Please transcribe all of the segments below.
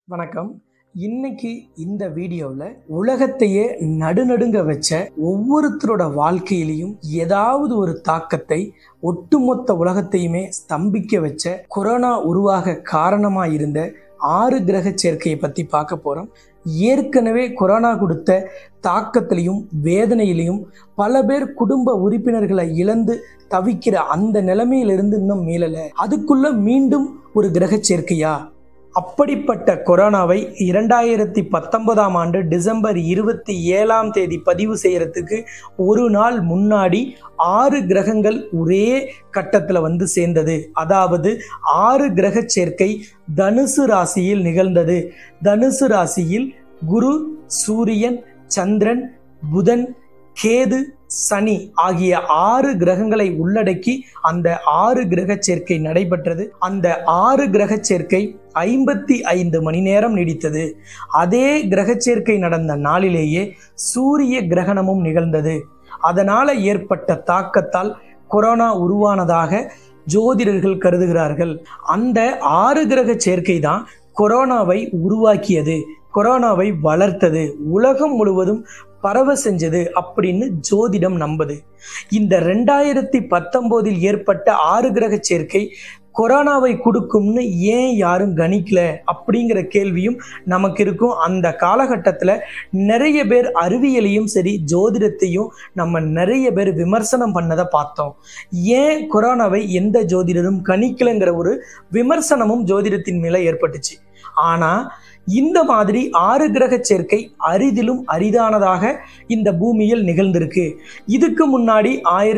வணக்கம். இன்னைக்கு இந்த வீடியோவில் உலகத்தையே நடுநடுங்க வச்ச ஒவ்வொருத்தரோட வாழ்க்கையிலையும் ஏதாவது ஒரு தாக்கத்தை ஒட்டுமொத்த உலகத்தையுமே ஸ்தம்பிக்க வச்ச கொரோனா உருவாக காரணமாக இருந்த 6 கிரக சேர்க்கையை பற்றி பார்க்க போகிறோம். ஏற்கனவே கொரோனா கொடுத்த தாக்கத்திலையும் வேதனையிலையும் பல பேர் குடும்ப உறுப்பினர்களை இழந்து தவிக்கிற அந்த நிலைமையிலிருந்து இன்னும் மீளலை. அதுக்குள்ள மீண்டும் ஒரு கிரக சேர்க்கையா? அப்படிப்பட்ட கொரோனாவை 2019ஆம் ஆண்டு டிசம்பர் 27ஆம் தேதி பதிவு செய்யறதுக்கு ஒரு நாள் முன்னாடி 6 கிரகங்கள் ஒரே கட்டத்தில் வந்து சேர்ந்தது. அதாவது 6 கிரக சேர்க்கை தனுசு ராசியில் நிகழ்ந்தது. தனுசு ராசியில் குரு, சூரியன், சந்திரன், புதன், கேது, சனி ஆகிய 6 கிரகங்களை உள்ளடக்கி அந்த 6 கிரக சேர்க்கை நடைபெற்றது. அந்த 6 கிரக சேர்க்கை 55 மணி நேரம் நீடித்தது. அதே கிரக சேர்க்கை நடந்த நாளிலேயே சூரிய கிரகணமும் நிகழ்ந்தது. அதனால ஏற்பட்ட தாக்கத்தால் கொரோனா உருவானதாக ஜோதிடர்கள் கருதுகிறார்கள். அந்த 6 கிரக சேர்க்கை தான் கொரோனாவை உருவாக்கியது, கொரோனாவை வளர்த்தது, உலகம் முழுவதும் பரவ செஞ்சது அப்படின்னு ஜோதிடம் நம்புது. இந்த 2019இல் ஏற்பட்ட 6 கிரக சேர்க்கை கொரோனாவை கொடுக்கும்னு ஏன் யாரும் கணிக்கல அப்படிங்கிற கேள்வியும் நமக்கு இருக்கும். அந்த காலகட்டத்தில் நிறைய பேர் அறிவியலையும் சரி ஜோதிடத்தையும் நம்ம நிறைய பேர் விமர்சனம் பண்ணதை பார்த்தோம். ஏன் கொரோனாவை எந்த ஜோதிடரும் கணிக்கலைங்கிற ஒரு விமர்சனமும் ஜோதிடத்தின் மேலே ஏற்பட்டுச்சு. ஆனால் இந்த மாதிரி 6 கிரக சேர்க்கை அரிதிலும் அரிதானதாக இந்த பூமியில் நிகழ்ந்திருக்கு. இதுக்கு முன்னாடி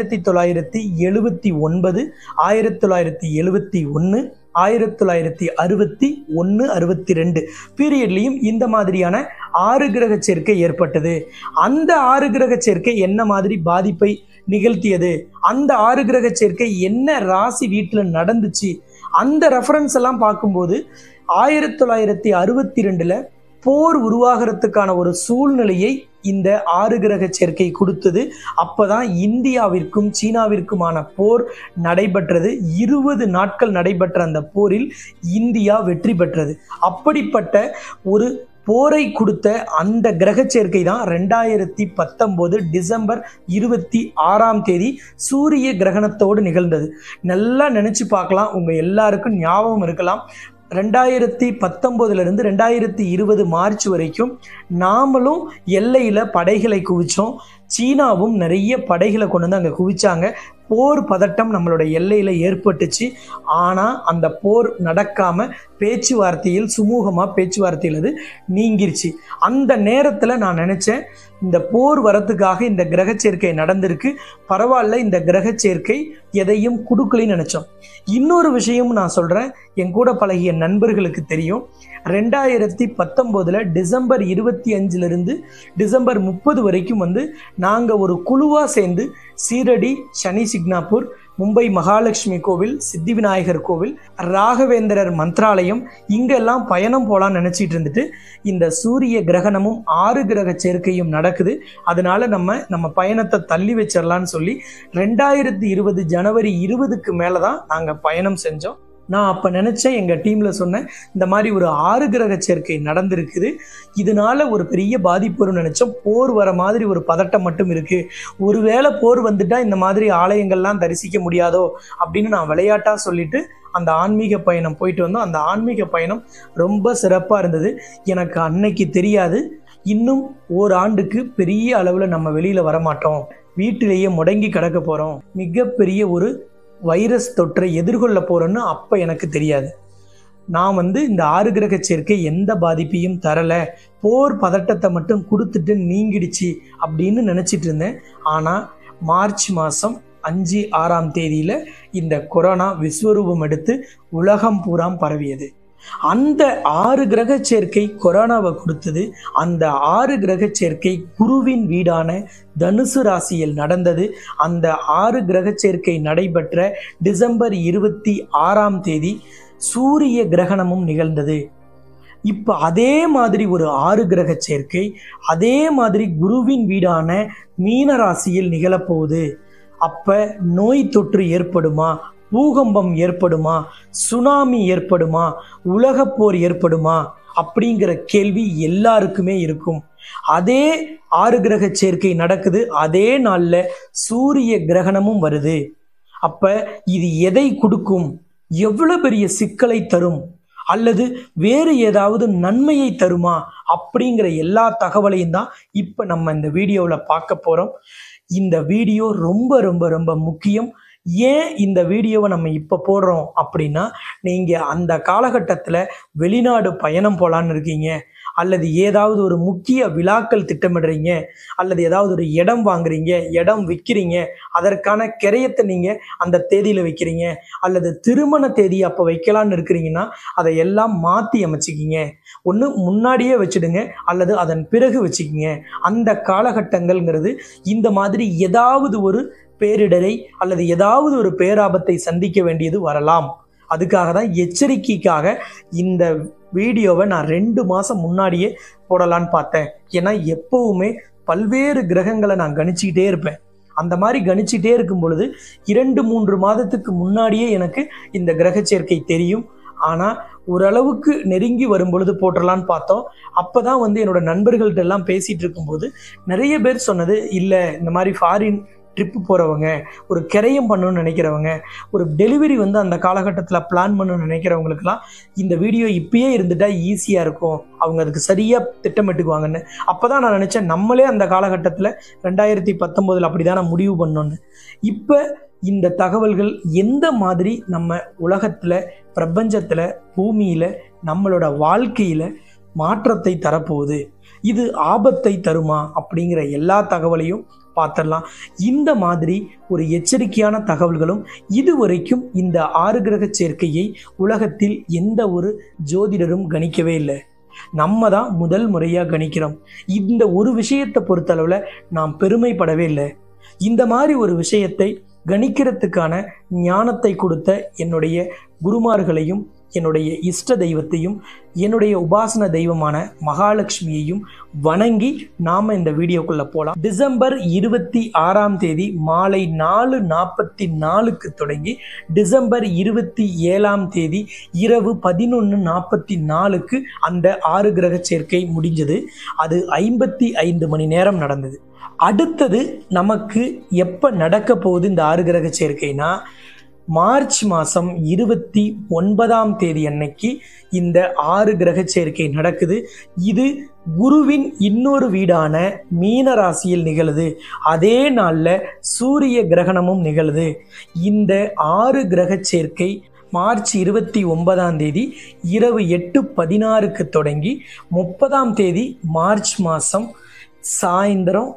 1979, 1971, 1961, 62 பீரியட்லையும் இந்த மாதிரியான 6 கிரக சேர்க்கை ஏற்பட்டது. அந்த 6 கிரக சேர்க்கை என்ன மாதிரி பாதிப்பை நிகழ்த்தியது, அந்த 6 கிரக சேர்க்கை என்ன ராசி வீட்டில் நடந்துச்சு, அந்த ரெஃபரன்ஸ் எல்லாம் பார்க்கும்போது 1962 போர் உருவாகிறதுக்கான ஒரு சூழ்நிலையை இந்த 6 கிரக சேர்க்கை கொடுத்தது. அப்பதான் இந்தியாவிற்கும் சீனாவிற்குமான போர் நடைபெற்றது. 20 நாட்கள் நடைபெற்ற அந்த போரில் இந்தியா வெற்றி பெற்றது. அப்படிப்பட்ட ஒரு போரை கொடுத்த அந்த கிரக சேர்க்கை தான் 2019 டிசம்பர் 26ஆம் தேதி சூரிய கிரகணத்தோடு நிகழ்ந்தது. நல்லா நினைச்சு பார்க்கலாம், உங்க எல்லாருக்கும் ஞாபகம் இருக்கலாம். 2019 2020 மார்ச் வரைக்கும் நாமளும் எல்லையில் படைகளை குவிச்சோம். சீனாவும் நிறைய படைகளை கொண்டு வந்து அங்கே குவிச்சாங்க. போர் பதட்டம் நம்மளோட எல்லையில் ஏற்பட்டுச்சு. ஆனால் அந்த போர் நடக்காமல் பேச்சுவார்த்தையில் சுமூகமாக பேச்சுவார்த்தையில் அது நீங்கிருச்சு. அந்த நேரத்தில் நான் நினச்சேன், இந்த போர் வரத்துக்காக இந்த கிரக சேர்க்கை நடந்திருக்கு, பரவாயில்ல, இந்த கிரக சேர்க்கை எதையும் கொடுக்கலன்னு நினச்சோம். இன்னொரு விஷயம் நான் சொல்கிறேன், என் கூட பழகிய நண்பர்களுக்கு தெரியும். 2019 டிசம்பர் 25 டிசம்பர் 30 வரைக்கும் வந்து நாங்கள் ஒரு குழுவாக சேர்ந்து சீரடி, சனி சிக்னாப்பூர், மும்பை மகாலட்சுமி கோவில், சித்தி விநாயகர் கோவில், ராகவேந்திரர் மந்த்ராலயம் இங்கெல்லாம் பயணம் போகலான்னு நினச்சிட்டு இருந்துட்டு இந்த சூரிய கிரகணமும் 6 கிரக சேர்க்கையும் நடக்குது. அதனால நம்ம பயணத்தை தள்ளி வச்சிடலான்னு சொல்லி 2020 ஜனவரி 20க்கு மேலே தான் நாங்கள் பயணம் செஞ்சோம். நான் அப்போ நினச்சேன், எங்கள் டீமில் சொன்னேன், இந்த மாதிரி ஒரு 6 கிரக சேர்க்கை நடந்திருக்குது, இதனால ஒரு பெரிய பாதிப்பு வரும்னு நினச்சோம். போர் வர மாதிரி ஒரு பதட்டம் மட்டும் இருக்குது, ஒருவேளை போர் வந்துட்டால் இந்த மாதிரி ஆலயங்கள்லாம் தரிசிக்க முடியாதோ அப்படின்னு நான் விளையாட்டாக சொல்லிட்டு அந்த ஆன்மீக பயணம் போயிட்டு வந்தோம். அந்த ஆன்மீக பயணம் ரொம்ப சிறப்பாக இருந்தது. எனக்கு அன்னைக்கு தெரியாது, இன்னும் ஓராண்டுக்கு பெரிய அளவில் நம்ம வெளியில் வரமாட்டோம், வீட்டிலேயே முடங்கி கிடக்க போகிறோம், மிகப்பெரிய ஒரு வைரஸ் தொற்றை எதிர்கொள்ள போகிறோன்னு அப்போ எனக்கு தெரியாது. நான் வந்து இந்த 6 கிரக சேர்க்கை எந்த பாதிப்பையும் தரலை, போர் பதட்டத்தை மட்டும் கொடுத்துட்டு நீங்கிடுச்சு அப்படின்னு நினச்சிட்டு இருந்தேன். ஆனால் மார்ச் மாதம் 5, 6ஆம் தேதியில் இந்த கொரோனா விஸ்வரூபம் எடுத்து உலகம் பூரா பரவியது. அந்த 6 கிரக சேர்க்கை கொரோனாவை கொடுத்தது. அந்த 6 கிரக சேர்க்கை குருவின் வீடான தனுசு ராசியில் நடந்தது. அந்த 6 கிரக சேர்க்கை நடைபெற்ற டிசம்பர் 26ஆம் தேதி சூரிய கிரகணமும் நிகழ்ந்தது. இப்போ அதே மாதிரி ஒரு 6 கிரக சேர்க்கை அதே மாதிரி குருவின் வீடான மீன ராசியில் நிகழப்போகுது. அப்போ நோய் தொற்று ஏற்படுமா, பூகம்பம் ஏற்படுமா, சுனாமி ஏற்படுமா, உலகப்போர் ஏற்படுமா, அப்படிங்கிற கேள்வி எல்லாருக்குமே இருக்கும். அதே 6 கிரக சேர்க்கை நடக்குது, அதே நாள்ல சூரிய கிரகணமும் வருது. அப்ப இது எதை கொடுக்கும், எவ்வளவு பெரிய சிக்கலை தரும், அல்லது வேறு ஏதாவது நன்மையை தருமா அப்படிங்கிற எல்லா தகவலையும் தான் இப்ப நம்ம இந்த வீடியோவில் பார்க்க போறோம். இந்த வீடியோ ரொம்ப ரொம்ப ரொம்ப முக்கியம். ஏன் இந்த வீடியோவை நம்ம இப்போ போடுறோம் அப்படின்னா, நீங்கள் அந்த காலகட்டத்தில் வெளிநாடு பயணம் போகலான்னு இருக்கீங்க, அல்லது ஏதாவது ஒரு முக்கிய விழாக்கள் திட்டமிடுறீங்க, அல்லது ஏதாவது ஒரு இடம் வாங்குறீங்க, இடம் விற்கிறீங்க, அதற்கான கிரயத்தை நீங்கள் அந்த தேதியில் வைக்கிறீங்க, அல்லது திருமண தேதி அப்போ வைக்கலான்னு இருக்கிறீங்கன்னா அதை எல்லாம் மாற்றி அமைச்சிக்கிங்க. ஒன்று முன்னாடியே வச்சுடுங்க, அல்லது அதன் பிறகு வச்சுக்கிங்க. அந்த காலகட்டங்கள்ங்கிறது இந்த மாதிரி ஏதாவது ஒரு பேரிடரை அல்லது ஏதாவது ஒரு பேராபத்தை சந்திக்க வேண்டியது வரலாம். அதுக்காக தான் எச்சரிக்கைக்காக இந்த வீடியோவை நான் 2 மாதம் முன்னாடியே போடலான்னு பார்த்தேன். ஏன்னா எப்பவுமே பல்வேறு கிரகங்களை நான் கணிச்சிக்கிட்டே இருப்பேன். அந்த மாதிரி கணிச்சிட்டே இருக்கும் பொழுது 2-3 மாதத்துக்கு முன்னாடியே எனக்கு இந்த கிரக சேர்க்கை தெரியும். ஆனால் ஓரளவுக்கு நெருங்கி வரும் பொழுது போட்டுடலான்னு பார்த்தோம். அப்போ தான் என்னோட நண்பர்கள்ட்ட எல்லாம் பேசிகிட்டு இருக்கும்போது நிறைய பேர் சொன்னது, இல்லை இந்த மாதிரி ஃபாரின் ட்ரிப்பு போகிறவங்க, ஒரு கிரயம் பண்ணணும்னு நினைக்கிறவங்க, ஒரு டெலிவரி அந்த காலகட்டத்தில் பிளான் பண்ணணும்னு நினைக்கிறவங்களுக்கெல்லாம் இந்த வீடியோ இப்பயே இருந்துட்டால் ஈஸியாக இருக்கும், அவங்க அதுக்கு சரியாக திட்டமிட்டுக்குவாங்கன்னு. அப்போ தான் நான் நினச்சேன், நம்மளே அந்த காலகட்டத்தில் 2019 அப்படி தான் நான் முடிவு பண்ணோன்னு. இப்போ இந்த தகவல்கள் எந்த மாதிரி நம்ம உலகத்தில், பிரபஞ்சத்தில், பூமியில், நம்மளோட வாழ்க்கையில் மாற்றத்தை தரப்போகுது, இது ஆபத்தை தருமா அப்படிங்கிற எல்லா தகவலையும் பார்த்துடலாம். இந்த மாதிரி ஒரு எச்சரிக்கையான தகவல்களும் இதுவரைக்கும் இந்த 6 கிரக சேர்க்கையை உலகத்தில் எந்த ஒரு ஜோதிடரும் கணிக்கவே இல்லை. நம்ம தான் முதல் முறையாக கணிக்கிறோம். இந்த ஒரு விஷயத்தை பொறுத்தளவில் நாம் பெருமைப்படவே இல்லை. இந்த மாதிரி ஒரு விஷயத்தை கணிக்கிறதுக்கான ஞானத்தை கொடுத்த என்னுடைய குருமார்களையும், என்னுடைய இஷ்ட தெய்வத்தையும், என்னுடைய உபாசன தெய்வமான மகாலட்சுமியையும் வணங்கி நாம இந்த வீடியோக்குள்ள போலாம். டிசம்பர் 26ஆம் தேதி மாலை 4:44 தொடங்கி டிசம்பர் 27ஆம் தேதி இரவு 11:44 அந்த 6 கிரக சேர்க்கை முடிஞ்சது. அது 55 மணி நேரம் நடந்தது. அடுத்தது நமக்கு எப்ப நடக்க போகுது இந்த 6 கிரக சேர்க்கைனா, மார்ச் மாதம் 29ஆம் தேதி அன்னைக்கு இந்த 6 கிரக சேர்க்கை நடக்குது. இது குருவின் இன்னொரு வீடான மீன ராசியில் நிகழுது. அதே நாளில் சூரிய கிரகணமும் நிகழுது. இந்த 6 கிரக சேர்க்கை மார்ச் 29ஆம் தேதி இரவு 8:16 தொடங்கி 30ஆம் தேதி மார்ச் மாதம் சாயந்தரம்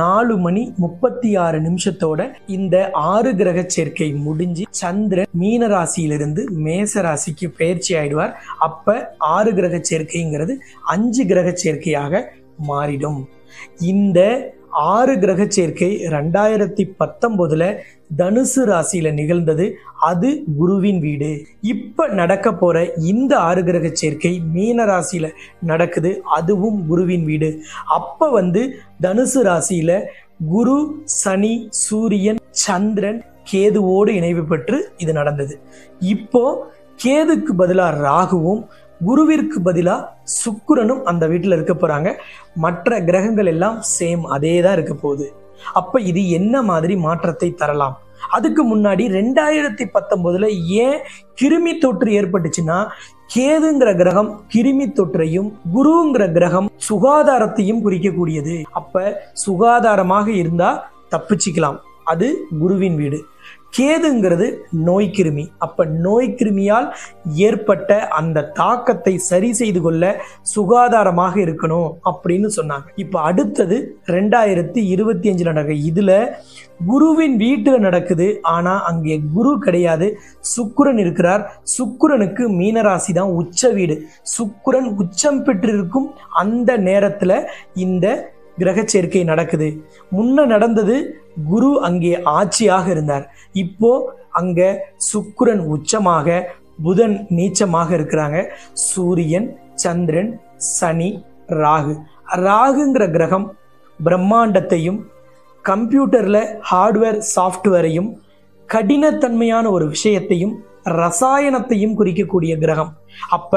4:36 இந்த 6 கிரக சேர்க்கை முடிஞ்சு சந்திரன் மீன ராசியிலிருந்து மேச ராசிக்கு பயிற்சி ஆயிடுவார். அப்ப 6 கிரக சேர்க்கைங்கிறது 5 கிரக சேர்க்கையாக மாறிடும். இந்த 6 கிரக சேர்க்கை 2019 தனுசு ராசியில நிகழ்ந்தது. அது குருவின் வீடு. இப்ப நடக்க போற இந்த 6 கிரக சேர்க்கை மீன ராசியில நடக்குது. அதுவும் குருவின் வீடு. அப்ப தனுசு ராசியில குரு, சனி, சூரியன், சந்திரன், கேதுவோடு இணைவு பெற்று இது நடந்தது. இப்போ கேதுக்கு பதிலா ராகுவும், குருவிற்கு பதிலா சுக்கிரனும் அந்த வீட்டில் இருக்க போறாங்க. மற்ற கிரகங்கள் எல்லாம் சேம் அதே தான் இருக்க போகுது. அப்ப இது என்ன மாதிரி மாற்றத்தை தரலாம்? அதுக்கு முன்னாடி 2019 ஏன் கிருமி தொற்று ஏற்பட்டுச்சுன்னா, கேதுங்கிற கிரகம் கிருமி தொற்றையும், குருங்கிற கிரகம் சுகாதாரத்தையும் குறிக்கக்கூடியது. அப்ப சுகாதாரமாக இருந்தா தப்பிச்சுக்கலாம், அது குருவின் வீடு. கேதுங்கிறது நோய் கிருமி. அப்ப நோய் கிருமியால் ஏற்பட்ட அந்த தாக்கத்தை சரி செய்து கொள்ள சுகாதாரமாக இருக்கணும் அப்படின்னு சொன்னாங்க. இப்ப அடுத்தது 2025 நடக்குது. இதுல குருவின் வீட்டுல நடக்குது. ஆனா அங்கே குரு கிடையாது, சுக்கிரன் இருக்கிறார். சுக்கிரனுக்கு மீனராசி தான் உச்ச வீடு. சுக்கிரன் உச்சம் பெற்றிருக்கும் அந்த நேரத்துல இந்த கிரக சேர்க்கை நடக்குது. முன்ன நடந்தது குரு அங்கே ஆட்சியாக இருந்தார். இப்போ அங்க சுக்கிரன் உச்சமாக, புதன் நீச்சமாக இருக்கிறாங்க. சூரியன், சந்திரன், சனி, ராகு. ராகுங்கிற கிரகம் பிரம்மாண்டத்தையும், கம்ப்யூட்டர்ல ஹார்ட்வேர் சாஃப்ட்வேரையும், கடினத்தன்மையான ஒரு விஷயத்தையும், ரசாயனத்தையும் குறிக்கக்கூடிய கிரகம். அப்ப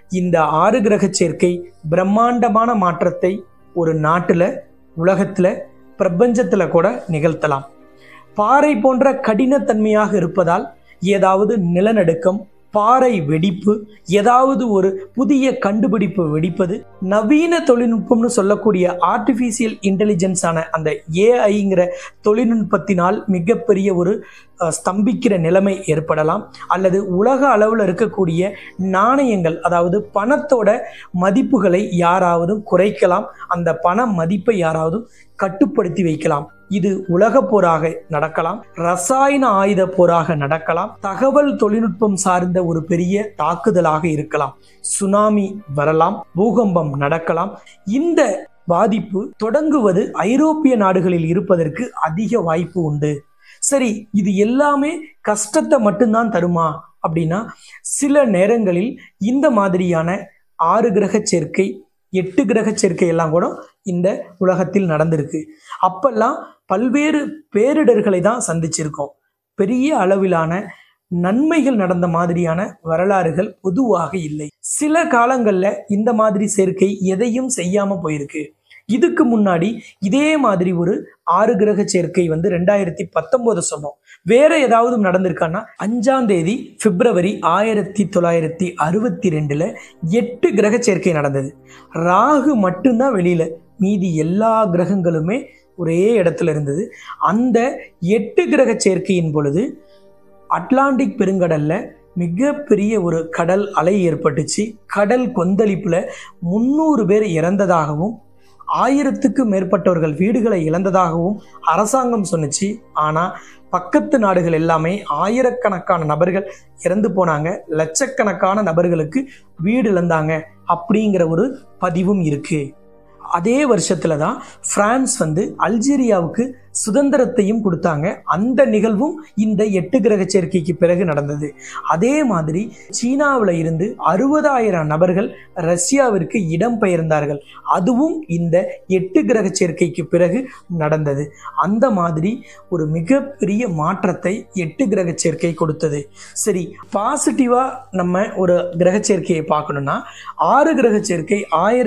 இந்த 6 கிரக சேர்க்கை பிரம்மாண்டமான மாற்றத்தை ஒரு நாட்டுல, உலகத்துல, பிரபஞ்சத்துல கூட நிகழ்த்தலாம். பாறை போன்ற கடினத்தன்மையாக இருப்பதால் ஏதாவது நிலநடுக்கம், பாறை வெடிப்பு, ஏதாவது ஒரு புதிய கண்டுபிடிப்பு வெடிப்பது, நவீன தொழில்நுட்பம்னு சொல்லக்கூடிய ஆர்டிஃபிஷியல் இன்டெலிஜென்ஸ் ஆன அந்த ஏஐங்கிற தொழில்நுட்பத்தினால் மிகப்பெரிய ஒரு ஸ்தம்பிக்கிற நிலைமை ஏற்படலாம். அல்லது உலக அளவில் இருக்கக்கூடிய நாணயங்கள், அதாவது பணத்தோட மதிப்புகளை யாராவது குறைக்கலாம், அந்த பண மதிப்பை யாராவது கட்டுப்படுத்தி வைக்கலாம். இது உலக போராக நடக்கலாம், ரசாயன ஆயுத போராக நடக்கலாம், தகவல் தொழில்நுட்பம் சார்ந்த ஒரு பெரிய தாக்குதலாக இருக்கலாம், சுனாமி வரலாம், பூகம்பம் நடக்கலாம். இந்த பாதிப்பு தொடங்குவது ஐரோப்பிய நாடுகளில் இருப்பதற்கு அதிக வாய்ப்பு உண்டு. சரி, இது எல்லாமே கஷ்டத்தை மட்டும்தான் தருமா அப்படின்னா, சில நேரங்களில் இந்த மாதிரியான 6 கிரக சேர்க்கை, 8 கிரக சேர்க்கை எல்லாம் கூட இந்த உலகத்தில் நடந்திருக்கு. அப்பெல்லாம் பல்வேறு பேரிடர்களை தான் சந்திச்சிருக்கோம். பெரிய அளவிலான நன்மைகள் நடந்த மாதிரியான வரலாறுகள் பொதுவாக இல்லை. சில காலங்கள்ல இந்த மாதிரி சேர்க்கை எதையும் செய்யாம போயிருக்கு. இதுக்கு முன்னாடி இதே மாதிரி ஒரு 6 கிரக சேர்க்கை 2019 சொன்னோம். வேற ஏதாவது நடந்திருக்கான்னா, 5ஆம் தேதி பிப்ரவரி 1962 8 கிரக சேர்க்கை நடந்தது. ராகு மட்டும்தான் வெளியில, மீதி எல்லா கிரகங்களுமே ஒரே இடத்துல இருந்தது. அந்த 8 கிரக சேர்க்கையின் பொழுது அட்லாண்டிக் பெருங்கடல்ல மிகப்பெரிய ஒரு கடல் அலை ஏற்பட்டுச்சு. கடல் கொந்தளிப்புல 300 பேர் இறந்ததாகவும் 1000க்கும் மேற்பட்டவர்கள் வீடுகளை இழந்ததாகவும் அரசாங்கம் சொன்னிச்சு. ஆனா பக்கத்து நாடுகள் எல்லாமே ஆயிரக்கணக்கான நபர்கள் இறந்து போனாங்க, லட்சக்கணக்கான நபர்களுக்கு வீடு இழந்தாங்க அப்படிங்கிற ஒரு பதிவும் இருக்கு. அதே வருஷத்துல தான் பிரான்ஸ் அல்ஜீரியாவுக்கு சுதந்திரத்தையும் கொடுத்தாங்க. அந்த நிகழ்வும் இந்த 8 கிரக சேர்க்கைக்கு பிறகு நடந்தது. அதே மாதிரி சீனாவில் இருந்து 60,000 நபர்கள் ரஷ்யாவிற்கு இடம்பெயர்ந்தார்கள். அதுவும் இந்த 8 கிரக சேர்க்கைக்கு பிறகு நடந்தது. அந்த மாதிரி ஒரு மிகப்பெரிய மாற்றத்தை 8 கிரக சேர்க்கை கொடுத்தது. சரி, பாசிட்டிவா நம்ம ஒரு கிரக சேர்க்கையை பார்க்கணும்னா, 6 கிரக சேர்க்கை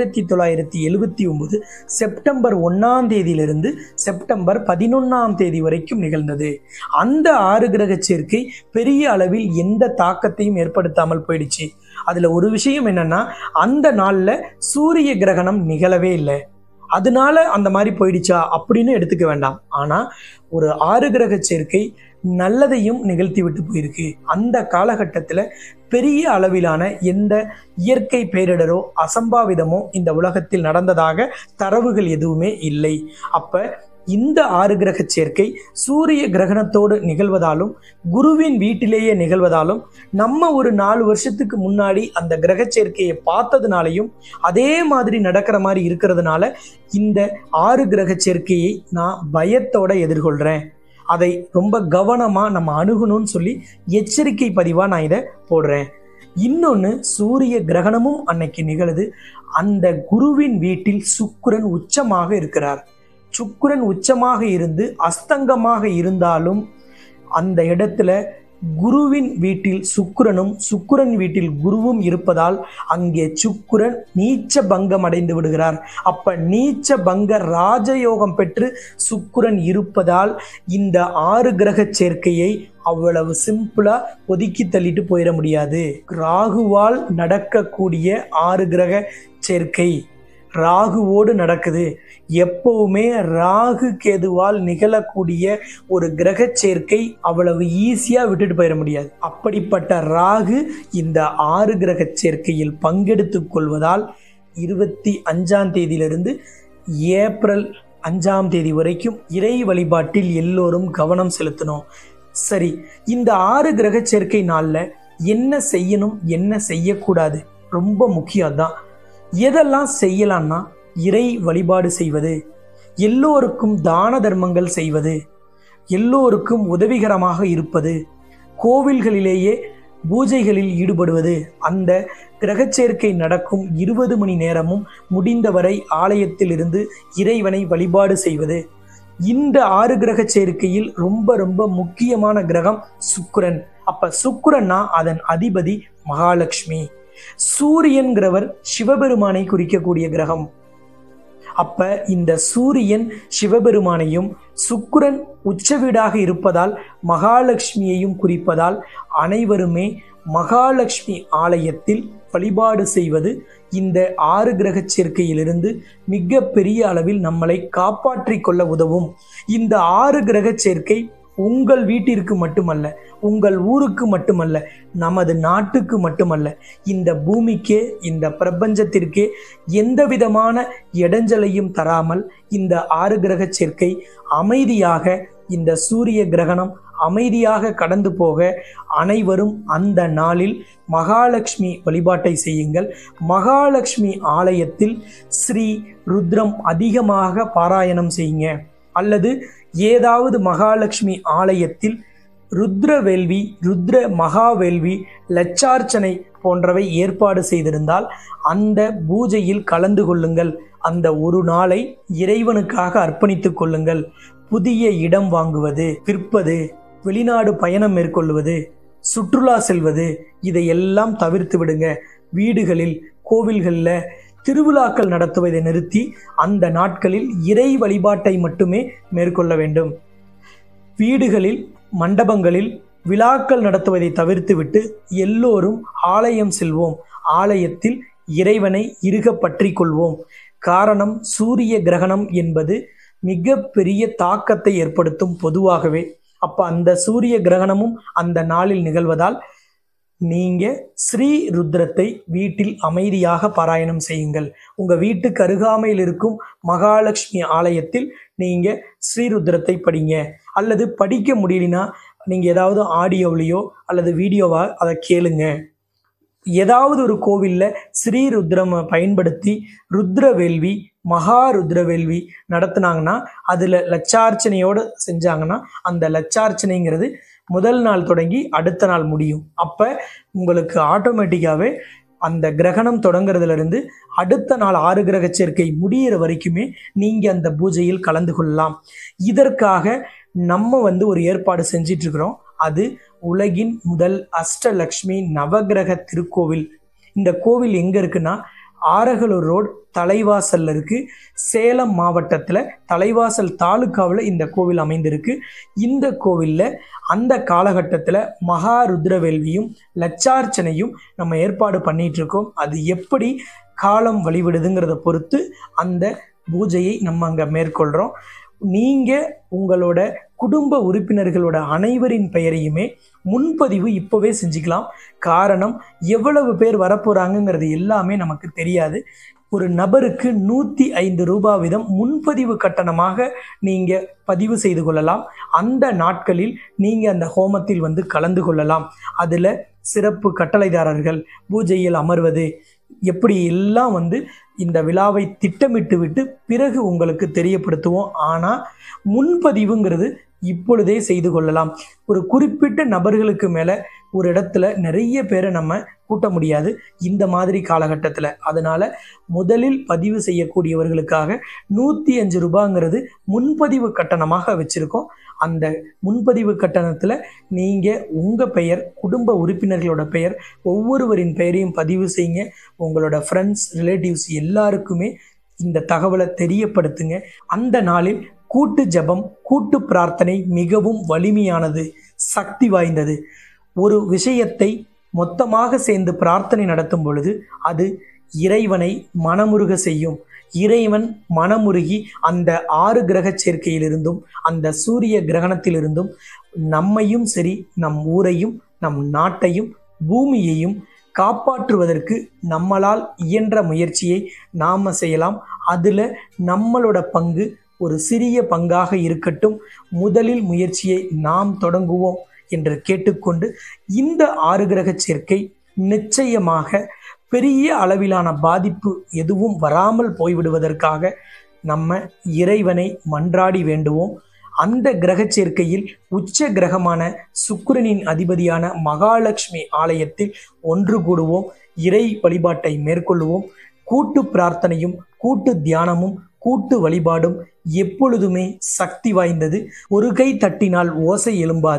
1979 செப்டம்பர் 1ஆம் தேதியிலிருந்து செப்டம்பர் 11ஆம் தேதி வரைக்கும் நிகழ்ந்தது. அந்த 6 கிரக சேர்க்கை பெரிய அளவில் எந்த தாக்கத்தையும் ஏற்படுத்தாமல் போயிடுச்சு. அதுல ஒரு விஷயம் என்னன்னா, அந்த நாள்ல சூரிய கிரகணம் நிகழவே இல்லை. அதனால அந்த மாதிரி போயிடுச்சா அப்படின்னு எடுத்துக்க வேண்டாம். ஆனா ஒரு 6 கிரக சேர்க்கை நல்லதையும் நிகழ்த்தி விட்டு போயிருக்கு. அந்த காலகட்டத்தில் பெரிய அளவிலான எந்த இயற்கை பேரிடரோ அசம்பாவிதமோ இந்த உலகத்தில் நடந்ததாக தரவுகள் எதுவுமே இல்லை. அப்ப இந்த 6 கிரக சேர்க்கை சூரிய கிரகணத்தோடு நிகழ்வதாலும் குருவின் வீட்டிலேயே நிகழ்வதாலும் நம்ம ஒரு 4 வருஷத்துக்கு முன்னாடி அந்த கிரக சேர்க்கையை பார்த்ததுனாலையும் அதே மாதிரி நடக்கிற மாதிரி இருக்கிறதுனால இந்த 6 கிரக சேர்க்கையை நான் பயத்தோட எதிர்கொள்றேன். அதை ரொம்ப கவனமா நம்ம அணுகணும்னு சொல்லி எச்சரிக்கை பதிவா நான் இதை போடுறேன். இன்னொன்னு, சூரிய கிரகணமும் அன்னைக்கு நிகழுது. அந்த குருவின் வீட்டில் சுக்கிரன் உச்சமாக இருக்கிறார். சுக்கிரன் உச்சமாக இருந்து அஸ்தங்கமாக இருந்தாலும் அந்த இடத்துல குருவின் வீட்டில் சுக்கிரனும் சுக்கிரன் வீட்டில் குருவும் இருப்பதால் அங்கே சுக்கிரன் நீச்ச பங்கம் அடைந்து விடுகிறார். அப்ப நீச்ச பங்க ராஜயோகம் பெற்று சுக்கிரன் இருப்பதால் இந்த 6 கிரக சேர்க்கையை அவ்வளவு சிம்பிளா ஒதுக்கி தள்ளிட்டு போயிட முடியாது. ராகுவால் நடக்கக்கூடிய 6 கிரக சேர்க்கை ராகுவோடு நடக்குது. எப்பவுமே ராகு கேதுவால் நிகழக்கூடிய ஒரு கிரக சேர்க்கை அவ்வளவு ஈஸியா விட்டுட்டு போயிட முடியாது. அப்படிப்பட்ட ராகு இந்த 6 கிரக சேர்க்கையில் பங்கெடுத்துக் கொள்வதால் 25ஆம் தேதியிலிருந்து ஏப்ரல் 5ஆம் தேதி வரைக்கும் இறை வழிபாட்டில் எல்லோரும் கவனம் செலுத்தணும். சரி, இந்த 6 கிரக சேர்க்கை நாள்ல என்ன செய்யணும், என்ன செய்யக்கூடாது ரொம்ப முக்கியம் தான். எதெல்லாம் செய்யலாம்னா, இறை வழிபாடு செய்வது, எல்லோருக்கும் தான தர்மங்கள் செய்வது, எல்லோருக்கும் உதவிகரமாக இருப்பது, கோவில்களிலேயே பூஜைகளில் ஈடுபடுவது, அந்த கிரக சேர்க்கை நடக்கும் 20 மணி நேரமும் முடிந்தவரை ஆலயத்தில் இருந்து இறைவனை வழிபாடு செய்வது. இந்த 6 கிரக சேர்க்கையில் ரொம்ப ரொம்ப முக்கியமான கிரகம் சுக்கிரன். அப்ப சுக்கிரன்னா அதன் அதிபதி மகாலட்சுமி. சூரியன்கிறவர் சிவபெருமானை குறிக்கக்கூடிய கிரகம். அப்ப இந்த சூரியன் சிவபெருமானையும், சுக்கிரன் உச்ச வீடாக இருப்பதால் மகாலட்சுமியையும் குறிப்பதால் அனைவருமே மகாலட்சுமி ஆலயத்தில் வழிபாடு செய்வது இந்த 6 கிரக சேர்க்கையிலிருந்து மிக பெரிய அளவில் நம்மளை காப்பாற்றிக் கொள்ள உதவும். இந்த 6 கிரக சேர்க்கை உங்கள் வீட்டிற்கு மட்டுமல்ல, உங்கள் ஊருக்கு மட்டுமல்ல, நமது நாட்டுக்கு மட்டுமல்ல, இந்த பூமிக்கே, இந்த பிரபஞ்சத்திற்கே எந்த விதமான இடைஞ்சலையும் தராமல் இந்த 6 கிரக சேர்க்கை அமைதியாக, இந்த சூரிய கிரகணம் அமைதியாக கடந்து போக அனைவரும் அந்த நாளில் மகாலட்சுமி வழிபாட்டை செய்யுங்கள். மகாலட்சுமி ஆலயத்தில் ஸ்ரீ ருத்ரம் அதிகமாக பாராயணம் செய்யுங்க. அல்லது ஏதாவது மகாலட்சுமி ஆலயத்தில் ருத்ர வேள்வி, ருத்ர மகாவேள்வி, லட்சார்ச்சனை போன்றவை ஏற்பாடு செய்திருந்தால் அந்த பூஜையில் கலந்து கொள்ளுங்கள். அந்த ஒரு நாளை இறைவனுக்காக அர்ப்பணித்துக் கொள்ளுங்கள். புதிய இடம் வாங்குவது, விற்பது, வெளிநாடு பயணம் மேற்கொள்வது, சுற்றுலா செல்வது, இதையெல்லாம் தவிர்த்து விடுங்க. வீடுகளில், கோவில்களில் திருவிழாக்கள் நடத்துவதை நிறுத்தி அந்த நாட்களில் இறை வழிபாட்டை மட்டுமே மேற்கொள்ள வேண்டும். வீடுகளில், மண்டபங்களில் விழாக்கள் நடத்துவதை தவிர்த்துவிட்டு எல்லோரும் ஆலயம் செல்வோம். ஆலயத்தில் இறைவனை இறுக பற்றி கொள்வோம். காரணம், சூரிய கிரகணம் என்பது மிக பெரிய தாக்கத்தை ஏற்படுத்தும் பொதுவாகவே. அப்ப அந்த சூரிய கிரகணமும் அந்த நாளில் நிகழ்வதால் நீங்க ஸ்ரீ ருத்ரத்தை வீட்டில் அமைதியாக பாராயணம் செய்யுங்கள். உங்க வீட்டுக்கு அருகாமையில் இருக்கும் மகாலட்சுமி ஆலயத்தில் நீங்க ஸ்ரீ ருத்ரத்தை படிங்க. அல்லது படிக்க முடியலனா நீங்க ஏதாவது ஆடியோவிலையோ அல்லது வீடியோவா அதை கேளுங்க. ஏதாவது ஒரு கோவிலில் ஸ்ரீ ருத்ரம் பயன்படுத்தி ருத்ர வேள்வி, மகா ருத்ர வேள்வி நடத்துனாங்கன்னா, அதில் லட்சார்ச்சனையோடு செஞ்சாங்கன்னா அந்த லட்சார்ச்சனைங்கிறது முதல் நாள் தொடங்கி அடுத்த நாள் முடியும். அப்போ உங்களுக்கு ஆட்டோமேட்டிக்காகவே அந்த கிரகணம் தொடங்குறதுலேருந்து அடுத்த நாள் 6 கிரக சேர்க்கை முடிகிற வரைக்குமே நீங்கள் அந்த பூஜையில் கலந்து கொள்ளலாம். இதற்காக நம்ம ஒரு ஏற்பாடு செஞ்சிட்ருக்கிறோம். அது உலகின் முதல் அஷ்டலக்ஷ்மி நவகிரக திருக்கோவில். இந்த கோவில் எங்கே இருக்குன்னா, ஆரகலூர் ரோடு தலைவாசல்ல இருக்கு. சேலம் மாவட்டத்தில் தலைவாசல் தாலுக்காவில் இந்த கோவில் அமைந்திருக்கு. இந்த கோவிலில் அந்த காலகட்டத்தில் மகா ருத்ரவேள்வியும் லட்சார்ச்சனையும் நம்ம ஏற்பாடு பண்ணிட்டு இருக்கோம். அது எப்படி காலம் வழிவிடுதுங்கிறத பொறுத்து அந்த பூஜையை நம்ம அங்கே மேற்கொள்கிறோம். நீங்கள் உங்களோட குடும்ப உறுப்பினர்களோட அனைவரின் பெயரையுமே முன்பதிவு இப்போவே செஞ்சுக்கலாம். காரணம், எவ்வளவு பேர் வரப்போகிறாங்கங்கிறது எல்லாமே நமக்கு தெரியாது. ஒரு நபருக்கு 105 ரூபாய் வீதம் முன்பதிவு கட்டணமாக நீங்கள் பதிவு செய்து கொள்ளலாம். அந்த நாட்களில் நீங்கள் அந்த ஹோமத்தில் கலந்து கொள்ளலாம். அதில் சிறப்பு கட்டளைதாரர்கள், பூஜையில் அமர்வது, எப்படி எல்லாம் இந்த விழாவை திட்டமிட்டு விட்டு பிறகு உங்களுக்கு தெரியப்படுத்துவோம். ஆனால் முன்பதிவுங்கிறது இப்பொழுதே செய்து கொள்ளலாம். ஒரு குறிப்பிட்ட நபர்களுக்கு மேலே ஒரு இடத்துல நிறைய பேரை நம்ம கூட்ட முடியாது இந்த மாதிரி காலகட்டத்தில். அதனால் முதலில் பதிவு செய்யக்கூடியவர்களுக்காக 105 ரூபாங்கிறது முன்பதிவு கட்டணமாக வச்சுருக்கோம். அந்த முன்பதிவு கட்டணத்தில் நீங்கள் உங்கள் பெயர், குடும்ப உறுப்பினர்களோட பெயர், ஒவ்வொருவரின் பெயரையும் பதிவு செய்யுங்க. உங்களோட ஃப்ரெண்ட்ஸ், ரிலேட்டிவ்ஸ் எல்லாருக்குமே இந்த தகவலை தெரியப்படுத்துங்க. அந்த நாளில் கூட்டு ஜபம், கூட்டு பிரார்த்தனை மிகவும் வலிமையானது, சக்தி வாய்ந்தது. ஒரு விஷயத்தை மொத்தமாக சேர்ந்து பிரார்த்தனை நடத்தும் பொழுது அது இறைவனை மனமுருக செய்யும். இறைவன் மனமுருகி அந்த 6 கிரக சேர்க்கையிலிருந்தும் அந்த சூரிய கிரகணத்திலிருந்தும் நம்மையும் சரி, நம் ஊரையும், நம் நாட்டையும், பூமியையும் காப்பாற்றுவதற்கு நம்மளால் இயன்ற முயற்சியை நாம் செய்யலாம். அதில் நம்மளோட பங்கு ஒரு சிறிய பங்காக இருக்கட்டும். முதலில் முயற்சியை நாம் தொடங்குவோம் என்று கேட்டுக்கொண்டு, இந்த 6 கிரக சேர்க்கை நிச்சயமாக பெரிய அளவிலான பாதிப்பு எதுவும் வராமல் போய்விடுவதற்காக நம்ம இறைவனை மன்றாடி வேண்டுவோம். அந்த கிரக சேர்க்கையில் உச்ச கிரகமான சுக்கிரனின் அதிபதியான மகாலட்சுமி ஆலயத்தில் ஒன்று கூடுவோம். இறை வழிபாட்டை மேற்கொள்வோம். கூட்டு பிரார்த்தனையும் கூட்டு தியானமும் கூட்டு வழிபாடும் எப்பொழுதுமே சக்தி வாய்ந்தது. ஒரு கை தட்டினால் ஓசை எழும்பாது,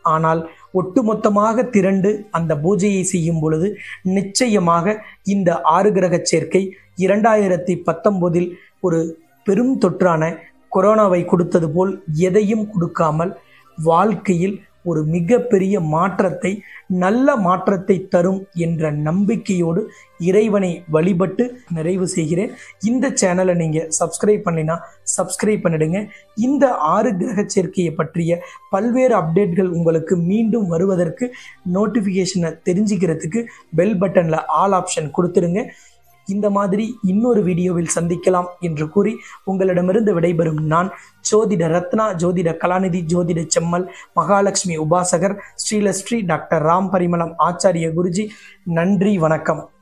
ஆனால் ஒட்டுமொத்தமாக திரண்டு அந்த பூஜையை செய்யும் பொழுது நிச்சயமாக இந்த 6 கிரக சேர்க்கை 2019 ஒரு பெரும் தொற்றான கொரோனாவை கொடுத்தது போல் எதையும் கொடுக்காமல் வாழ்க்கையில் ஒரு மிகப்பெரிய மாற்றத்தை, நல்ல மாற்றத்தை தரும் என்ற நம்பிக்கையோடு இறைவனை வழிபட்டு நிறைவு செய்கிறேன். இந்த சேனலை நீங்கள் சப்ஸ்கிரைப் பண்ணினா சப்ஸ்கிரைப் பண்ணிடுங்க. இந்த 6 கிரக சேர்க்கையை பற்றிய பல்வேறு அப்டேட்கள் உங்களுக்கு மீண்டும் வருவதற்கு நோட்டிஃபிகேஷனை தெரிஞ்சுக்கிறதுக்கு பெல் பட்டனில் ஆல் ஆப்ஷன் கொடுத்துருங்க. இந்த மாதிரி இன்னொரு வீடியோவில் சந்திக்கலாம் என்று கூறி உங்களிடமிருந்து விடைபெறும் நான் ஜோதிட ரத்னா, ஜோதிட கலாநிதி, ஜோதிட செம்மல், மகாலட்சுமி உபாசகர், ஸ்ரீலஸ்ரீ டாக்டர் ராம் பரிமளம் ஆச்சாரிய குருஜி. நன்றி, வணக்கம்.